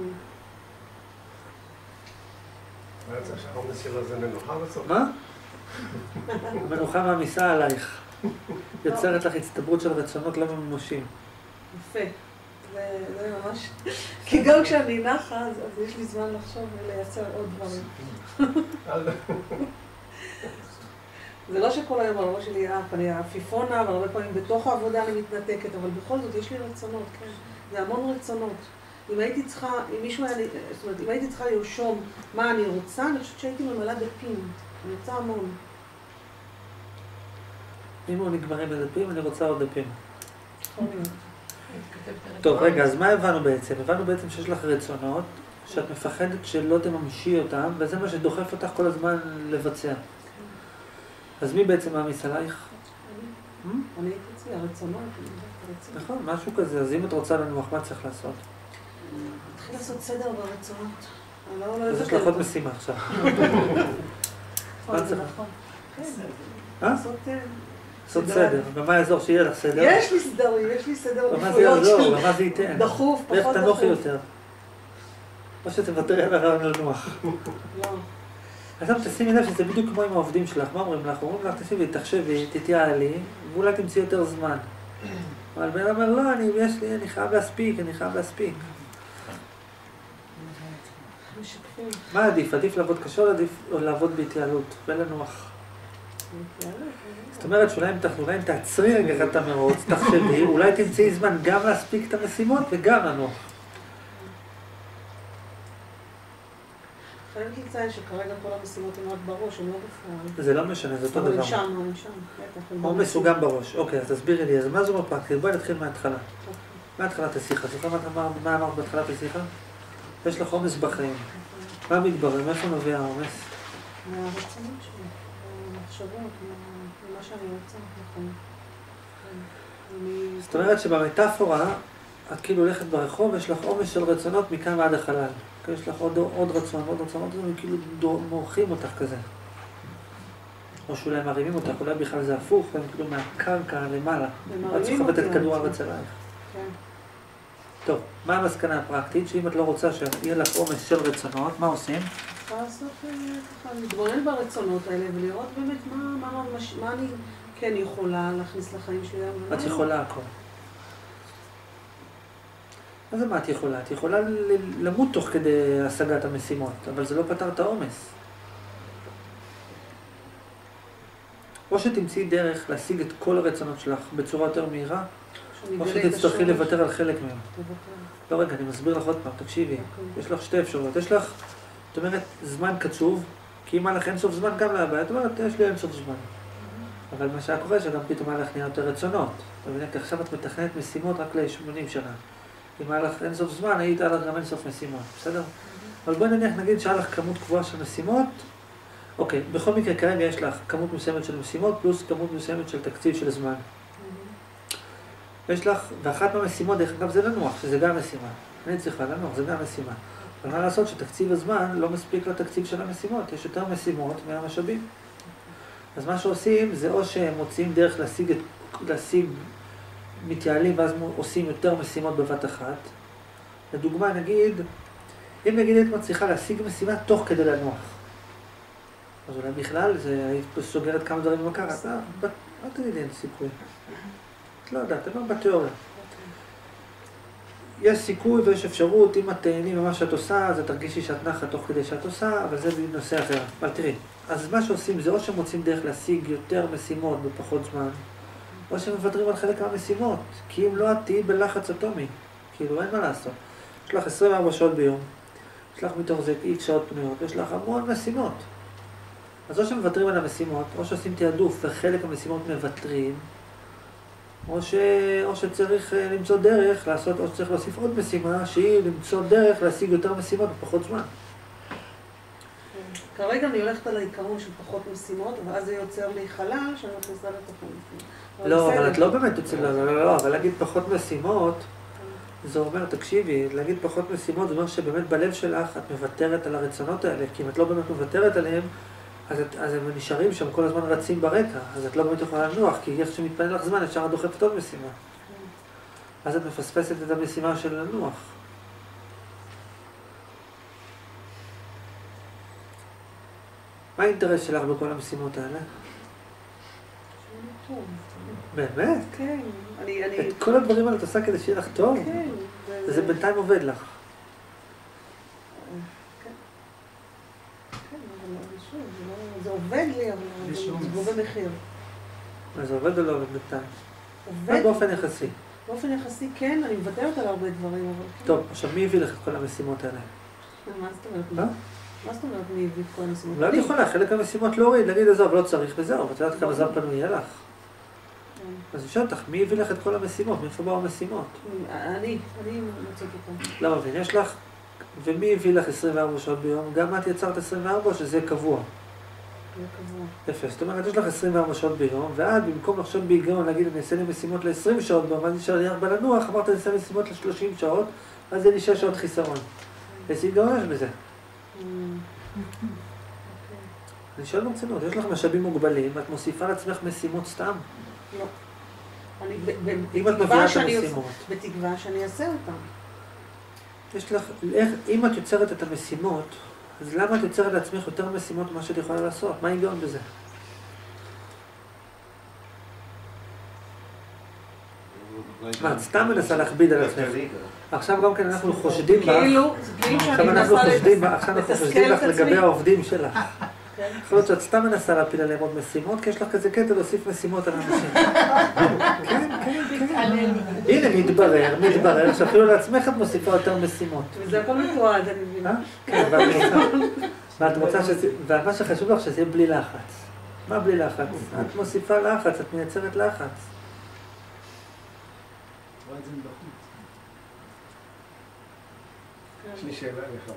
שהעומס שלו זה מנוחה בסוף? מה? המנוחה מעמיסה עלייך. יוצרת לך הצטברות של רצונות לא מממשים. יפה. זה ממש... כי גם כשאני נחה, אז יש לי זמן לחשוב ולייצר עוד דברים. זה לא שכל היום הראש שלי אני עפיפונה, והרבה פעמים בתוך העבודה אני מתנתקת, אבל בכל זאת יש לי רצונות, כן. זה המון רצונות. אם הייתי צריכה, אם הייתי צריכה לרשום מה אני רוצה, אני חושבת שהייתי ממלאה דפים. אני רוצה המון. אם הוא נגמרים בדפים, אני רוצה עוד דפים. יכול להיות. טוב, רגע, אז מה הבנו בעצם? הבנו בעצם שיש לך רצונות, שאת מפחדת שלא תממשי אותם, וזה מה שדוחף אותך כל הזמן לבצע. אז מי בעצם מעמיס עלייך? אני הייתי אצלי, הרצונות. נכון, משהו כזה. אז אם את רוצה לנוח, מה צריך לעשות? להתחיל לעשות סדר ברצונות. אז יש לך עוד משימה עכשיו. נכון, זה נכון. לעשות סדר. ומה יעזור שיהיה לך סדר? יש לי סדרים, יש לי סדר. ומה זה יעזור? ומה זה ייתן? דחוף, פחות דחוף. ואיך תנוחי יותר? או שתוותרי על הרעיון לנוח. לא. עכשיו תשימי לב שזה בדיוק כמו עם העובדים שלך. מה אומרים לך? אומרים לך, תשימי, תחשבי, תתייעלי, ואולי תמצאי יותר זמן. אבל בן אומר, לא, אני חייב להספיק, אני חייב להספיק. מה עדיף? עדיף לעבוד קשה או לעבוד בהתייעלות ולנוח? זאת אומרת שאולי אם תעצרי רגע את המרוץ, תחשבי, אולי תמצאי זמן גם להספיק את המשימות וגם לנוח. חייבת לציין שכרגע כל המשימות הן רק בראש, הן לא בפועל. זה לא משנה, זה אותו דבר. הם שם, בטח. עומס הוא גם בראש. אוקיי, אז תסבירי לי, אז מה זו בפרקטית? בואי נתחיל מההתחלה. מההתחלת השיחה. זוכר מה אמרת בהתחלת השיחה? יש לך עומס בחיים. מה מתברר? מאיפה נובע העומס? מהרצונות שלי, מהמחשבות, ממה שאני רוצה, נכון. זאת אומרת שבמטאפורה, את כאילו הולכת ברחוב, יש לך עומס של רצונות מכאן ועד החלל. יש לך עוד רצון, כאילו מורחים אותך כזה. או שאולי מרימים אותך, אולי בכלל זה הפוך, והם כאילו מהקרקע למעלה. את צריכה לתת כדור הארץ עלייך. כן. טוב, מה המסקנה הפרקטית? שאם את לא רוצה שיהיה לך עומס של רצונות, מה עושים? אפשר לעשות ככה, להתבונן ברצונות האלה ולראות באמת מה אני כן יכולה להכניס לחיים שלי. את יכולה הכל. מה זה מה את יכולה? את יכולה למות תוך כדי השגת המשימות, אבל זה לא פתר את העומס. או שתמצאי דרך להשיג את כל הרצונות שלך בצורה יותר מהירה, או שתצטרכי לוותר על חלק מהם. לא רגע, אני מסביר לך עוד פעם, תקשיבי. יש לך שתי אפשרויות. יש לך, זאת אומרת, זמן קצוב, כי אם היה לך אינסוף זמן גם להבא, זאת אומרת, יש לי אינסוף זמן. אבל מה שהיה קורה שגם פתאום היה לך נהיה יותר רצונות. אתה מבין, כי עכשיו את מתכננת משימות רק ל-80 שנה. אם היה לך אינסוף זמן, היית לך גם אינסוף משימות, בסדר? אבל בואי נגיד שהיה לך כמות קבועה של משימות. אוקיי, בכל מקרה כרגע יש לך כמות מסוימת של משימות, פלוס כמות מסוימת של תקציב של זמן. יש לך, ואחת מהמשימות, דרך אגב, זה לנוח, שזה גם משימה. אני צריכה לנוח, זה גם משימה. אבל מה לעשות שתקציב הזמן לא מספיק לתקציב של המשימות, יש יותר משימות מהמשאבים. אז מה שעושים זה או שהם מוצאים דרך להשיג מתייעלים ואז עושים יותר משימות בבת אחת. לדוגמה, נגיד, אם נגיד את מצליחה להשיג משימה תוך כדי לנוח. אז אולי בכלל היית סוגרת כמה דברים במקרה, אל תגידי אין סיכוי. את לא יודעת, אבל בתיאוריה. יש סיכוי ויש אפשרות, אם את תהני ממה שאת עושה, אז תרגישי שאת נחה תוך כדי שאת עושה, אבל זה נושא אחר. אבל תראי, אז מה שעושים זה או שמוצאים דרך להשיג יותר משימות בפחות זמן, או שמוותרים על חלק מהמשימות, כי אם לא את תהיי בלחץ אטומי, כאילו אין מה לעשות. יש לך 24 שעות ביום, יש לך מתוך זה X שעות פנויות, יש לך המון משימות. אז או שמוותרים על המשימות, או שעושים תעדוף וחלק המשימות מוותרים, או שצריך למצוא דרך לעשות, או שצריך להוסיף עוד משימה, שהיא למצוא דרך להשיג יותר משימות בפחות זמן. כרגע אני הולכת על העיקרון של פחות משימות, ואז זה יוצר לי חלל שאני מכניסה לתוך המשימות. לא, אבל את לא באמת יוצאת, לא, אבל להגיד פחות משימות, זה אומר, תקשיבי, להגיד פחות משימות, זה אומר שבאמת בלב שלך את מוותרת על הרצונות האלה, כי אם את לא באמת מוותרת עליהם, אז הם נשארים שם כל הזמן רצים ברקע, אז את לא באמת יכולה לנוח, כי איך שמתפנה לך זמן, אפשר דוחפת עוד משימה. אז את מפספסת את המשימה של לנוח. מה האינטרס שלך בכל המשימות האלה? טוב. באמת? כן. את כל הדברים האלה את עושה כדי שיהיה לך טוב? כן. וזה בינתיים עובד לך. זה עובד לי, אבל זה גובה מחיר. אז זה עובד או לא עובד בינתיים? עובד. באופן יחסי. באופן יחסי כן, אני מוותרת על הרבה דברים, אבל כן. טוב, עכשיו מי הביא לך את כל המשימות האלה? מה זאת אומרת? מה זאת אומרת מי הביא את כל המשימות? לא את יכולה, חלק המשימות להוריד, להגיד עזוב, לא צריך וזהו, ואת יודעת כמה זמן פנוי יהיה לך. אז אני שואל אותך, מי הביא לך את כל המשימות? מאיפה באו המשימות? אני מוצאת אותם. לא מבין, יש לך, ומי הביא לך 24 שעות ביום? גם את יצרת 24 או שזה קבוע? יפה, זאת אומרת, יש לך 24 שעות ביום, ואת במקום לחשוב בהיגיון, להגיד, אני אעשה לי משימות ל-20 שעות ביום, ואז נשאר לי 4 לנוח, אמרת, אני אעשה משימות ל-30 שעות, אז זה לי 6 שעות חיסרון. איזה היגיון יש בזה? אני שואל ברצינות, יש לך משאבים מוגבלים, ואת מוסיפה לעצמך משימות סתם? לא. אם את מביאה את המשימות. בתקווה שאני אעשה אותם. יש לך, אם את יוצרת את המשימות, אז למה את יוצרת לעצמך יותר משימות ממה שאת יכולה לעשות? מה ההיגיון בזה? מה, את סתם מנסה להכביד על עצמך. עכשיו גם כן אנחנו חושדים בך. כאילו שאני מנסה עכשיו אנחנו חושדים לך לגבי העובדים שלך. יכול להיות שאת סתם מנסה להפיל עליהם עוד משימות, כי יש לך כזה קטע להוסיף משימות על אנשים. כן. הנה, מתברר שאפילו לעצמך את מוסיפה יותר משימות. וזה הכל מתועד, אני מבינה. כן, ואת רוצה ומה שחשוב לך שזה יהיה בלי לחץ. מה בלי לחץ? את מוסיפה לחץ, את מייצרת לחץ. יש לי שאלה לך.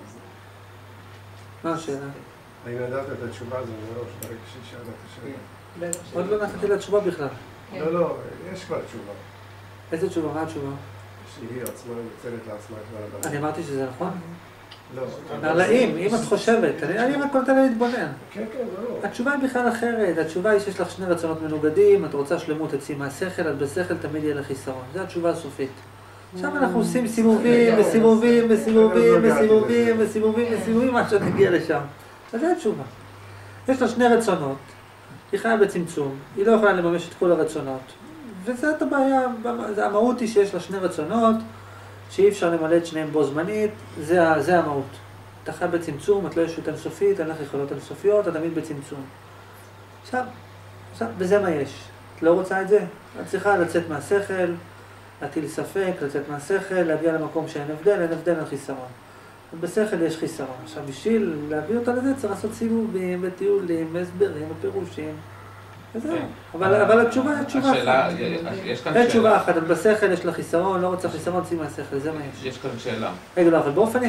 מה השאלה? אני יודעת את התשובה הזו מראש, ברגע ששאלת את השאלה. עוד לא נתתי לה תשובה בכלל. לא, יש כבר תשובה. איזה תשובה? מה התשובה? שהיא עצמה יוצרת לעצמה את מה. אני אמרתי שזה נכון? לא. אבל אם את חושבת, אני רק נותן לה להתבונן. כן, ברור. התשובה היא בכלל אחרת. התשובה היא שיש לך שני רצונות מנוגדים, את רוצה שלמות עצי מהשכל, את בשכל תמיד יהיה לך חיסרון. זו התשובה הסופית. עכשיו אנחנו עושים סיבובים וסיבובים וסיבובים וסיבובים וסיבובים וסיבובים עד שנגיע לשם. אז זו התשובה. יש לה שני רצונות, היא חיה בצמצום, היא לא יכולה לממש את כל הרצונות. וזאת הבעיה, המהות היא שיש לה שני רצונות, שאי אפשר למלא את שניהם בו זמנית, זה המהות. אתה חיה בצמצום, את לא ישות אינסופית, אין לך יכולות אינסופיות, את תמיד בצמצום. עכשיו, וזה מה יש. את לא רוצה את זה? את צריכה לצאת מהשכל, להטיל ספק, לצאת מהשכל, להגיע למקום שאין הבדל, אין הבדל, אין חיסרון. בשכל יש חיסרון. עכשיו, בשביל להביא אותה לזה, צריך לעשות סיבובים וטיולים, הסברים ופירושים. וזהו. אבל התשובה היא תשובה אחת. אין תשובה אחת, אבל בשכל יש לה חיסרון, לא רוצה חיסרון, צאי מהשכל, זה מה יש. יש כאן שאלה. רגע, לא, אבל באופן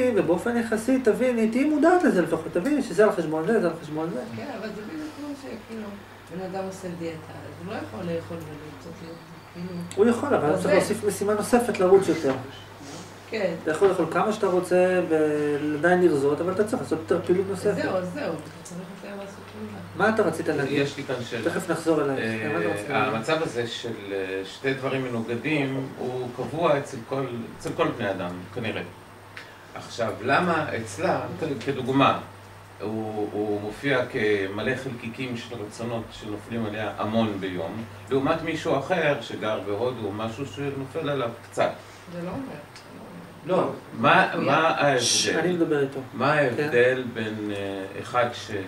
יחסי, תביני, תהיי מודעת לזה לפחות, תביני שזה על חשבון זה, זה על חשבון זה. כן, אבל זה בדיוק כמו שכאילו, בן אדם עושה דיאטה, אז הוא לא יכול לאכול ולרצות להיות, הוא יכול, אבל צריך להוסיף משימה נוספת לרוץ יותר. כן. אתה יכול לאכול כמה שאתה רוצה ועדיין לרזות, אבל אתה צריך לעשות יותר פעילות נוספת. זהו, אתה צריך יותר לעשות פעולה. מה אתה רצית להגיד? יש לי כאן שאלה. תכף נחזור אלייך. המצב הזה של שתי דברים מנוגדים הוא קבוע אצל כל בני אדם, כנראה. עכשיו, למה אצלה, כדוגמה, הוא מופיע כמלא חלקיקים של רצונות שנופלים עליה המון ביום, לעומת מישהו אחר שגר בהודו, משהו שנופל עליו קצת. זה לא אומר. לא, מה ההבדל? אני מדבר איתו. מה ההבדל בין אחד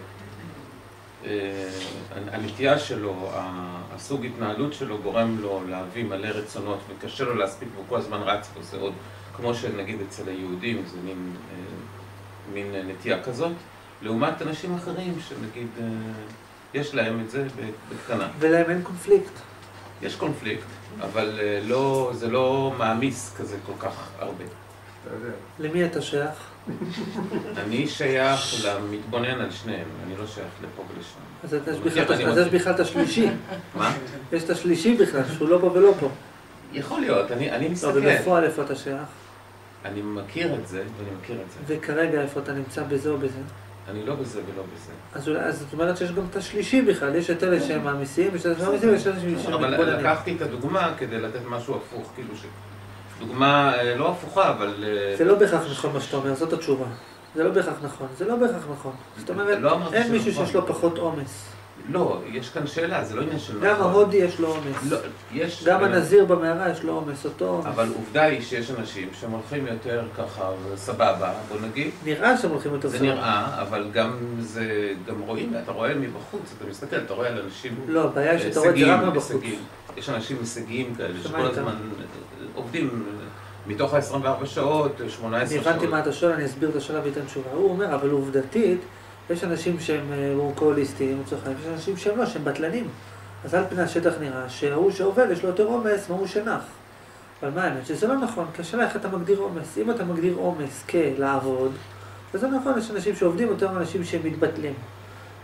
שהנטייה שלו, הסוג התנהלות שלו גורם לו להביא מלא רצונות וקשה לו להספיק וכל הזמן רץ פה, זה עוד כמו שנגיד אצל היהודים, זה מין נטייה כזאת, לעומת אנשים אחרים שנגיד יש להם את זה בקטנה. ולהם אין קונפליקט. יש קונפליקט, אבל זה לא מעמיס כזה כל כך הרבה. למי אתה שייך? אני שייך למתבונן על שניהם, אני לא שייך לפה ולשם. אז יש בכלל את השלישי. מה? יש את השלישי בכלל, שהוא לא פה ולא פה. יכול להיות, אני מסתכל. לא, ובפועל איפה אתה שייך? אני מכיר את זה, ואני מכיר את זה. וכרגע איפה אתה נמצא בזה או בזה? אני לא בזה ולא בזה. אז זאת אומרת שיש גם את השלישי בכלל, יש את אלה שהם מעמיסים, יש את אלה שמעמיסים, ויש את אלה שהם מתבוננים. אבל לקחתי את הדוגמה כדי לתת משהו הפוך, כאילו דוגמה לא הפוכה, אבל... זה לא בהכרח נכון מה שאתה אומר, זאת התשובה. זה לא בהכרח נכון, זה לא בהכרח נכון. זאת אומרת, אין מישהו שיש לו פחות עומס. לא, יש כאן שאלה, זה לא עניין של נכון. גם ההודי יש לו עומס. גם הנזיר במערה יש לו עומס, אותו עומס. אבל עובדה היא שיש אנשים שהם הולכים יותר ככה סבבה, בוא נגיד. נראה שהם הולכים יותר סבבה. זה נראה, אבל גם רואים, אתה רואה מבחוץ, אתה מסתכל, אתה רואה על אנשים... לא, הבעיה שאתה רואה את זה רק מבחוץ. יש אנשים הישגיים כאלה, שכל הזמן עובדים מתוך ה-24 שעות, 18 שעות. אני הבנתי מה אתה שואל, אני אסביר את השאלה ואתן תשובה. הוא אומר, אבל עובדתית, יש אנשים שהם וורקוליסטים, יש אנשים שהם לא, שהם בטלנים. אז על פני השטח נראה שההוא שעובד יש לו יותר עומס מההוא שנח. אבל מה האמת? שזה לא נכון, כי השאלה איך אתה מגדיר עומס. אם אתה מגדיר עומס כלעבוד, אז זה נכון, יש אנשים שעובדים יותר מאנשים שהם מתבטלים.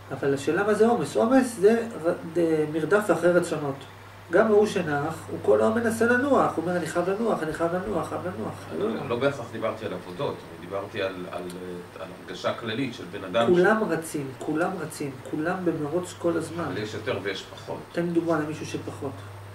אבל השאלה מה זה עומס? עומס זה מרדף אחרי רצונות. גם הוא שנח, הוא כל היום מנסה לנוח, הוא אומר אני חייב לנוח, אני חייב לנוח, חייב לנוח. לא בהכרח דיברתי על עבודות, אני דיברתי על הרגשה כללית של בן אדם. כולם רצים, כולם במרוץ כל הזמן. אבל יש יותר ויש פחות. תן לי דוגמה למישהו שפחות.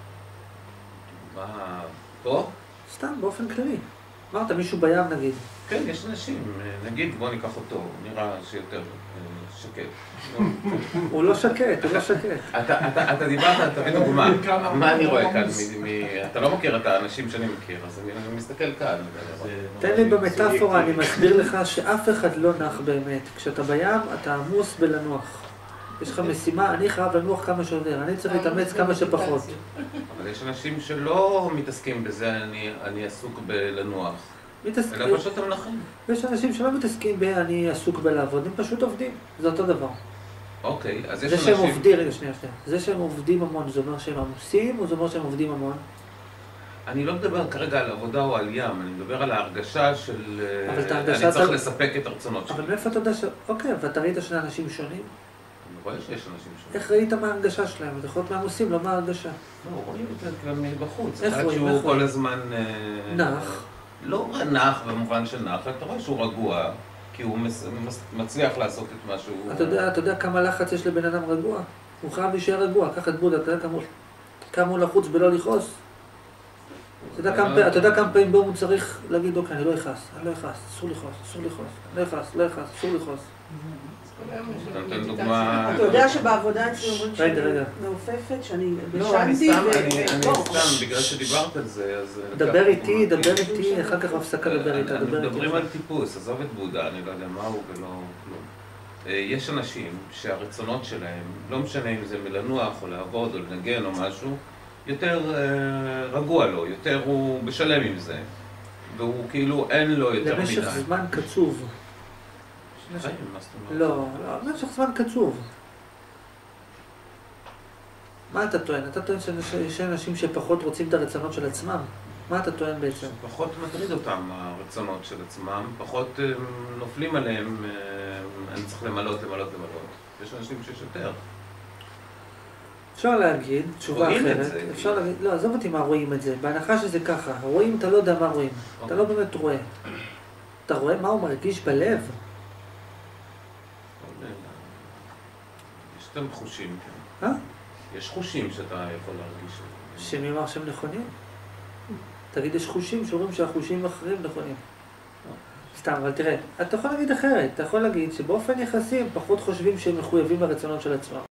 מה? פה? סתם, באופן כללי. אמרת, מישהו בים נגיד. כן, יש אנשים, נגיד בוא ניקח אותו, נראה שיותר שקט. הוא לא שקט, הוא לא שקט. אתה דיברת, תביא דוגמה. מה אני רואה כאן? אתה לא מכיר את האנשים שאני מכיר, אז אני מסתכל כאן. תן לי במטאפורה, אני מסביר לך שאף אחד לא נח באמת. כשאתה בים, אתה עמוס בלנוח. יש לך משימה, אני חייב לנוח כמה שיותר, אני צריך להתאמץ כמה שפחות. אבל יש אנשים שלא מתעסקים בזה, אני עסוק בלנוח. אלא פשוט המלאכים. יש אנשים שלא מתעסקים אני עסוק בלעבוד, הם פשוט עובדים, זה אותו דבר. אוקיי, אז יש אנשים... זה שהם עובדים, רגע, שנייה. זה שהם עובדים המון, זה אומר שהם עמוסים, או זה אומר שהם עובדים המון? אני לא מדבר כרגע על עבודה או על ים, אני מדבר על ההרגשה של... אני צריך לספק את הרצונות שלי. אבל מאיפה אתה יודע אוקיי, ואתה ראית שני אנשים שונים? אני רואה שיש אנשים שונים. איך ראית מה ההרגשה שלהם? אתה יכול להיות מה הם עושים, לא מה ההרגשה. לא, רואים את זה גם מבחוץ. איך רואים? שהוא כל הזמן... נח. לא נח במובן של נח, אתה רואה שהוא רגוע, כי הוא מצליח לעשות את מה שהוא... אתה יודע כמה לחץ יש לבן אדם רגוע? הוא חייב להישאר רגוע, קח את בודה, אתה יודע כמה הוא לחוץ בלא לכעוס? אתה יודע כמה פעמים בו הוא צריך להגיד, אוקיי, אני לא אכעס, אסור לכעוס, לא אכעס, אסור לכעוס. נותן דוגמה... אתה יודע שבעבודה אצלי אומרים שאני מעופפת, שאני בשנתי אני סתם, בגלל שדיברת על זה, אז... דבר איתי, אחר כך הפסקה לדבר איתה. מדברים על טיפוס, עזוב את בודה, אני לא יודע מה הוא ולא כלום. יש אנשים שהרצונות שלהם, לא משנה אם זה מלנוח או לעבוד או לנגן או משהו, יותר רגוע לו, יותר הוא בשלם עם זה, והוא כאילו אין לו יותר מדי. למשך זמן קצוב. לא, במשך זמן קצוב. מה אתה טוען? אתה טוען שיש אנשים שפחות רוצים את הרצונות של עצמם? מה אתה טוען בעצם? פחות מטריד אותם הרצונות של עצמם, פחות נופלים עליהם, אני צריך למלות. יש אנשים שיש יותר. אפשר להגיד, תשובה אחרת, אפשר להגיד, לא, עזוב אותי מה רואים את זה, בהנחה שזה ככה, רואים, אתה לא יודע מה רואים, אתה לא באמת רואה. אתה רואה מה הוא מרגיש בלב? יש גם חושים, כן. יש חושים שאתה יכול להרגיש. שמי אמר שהם נכונים? תגיד, יש חושים שאומרים שהחושים אחרים נכונים. סתם, אבל תראה, אתה יכול להגיד אחרת, אתה יכול להגיד שבאופן יחסי הם פחות חושבים שהם מחויבים לרצונות של עצמם.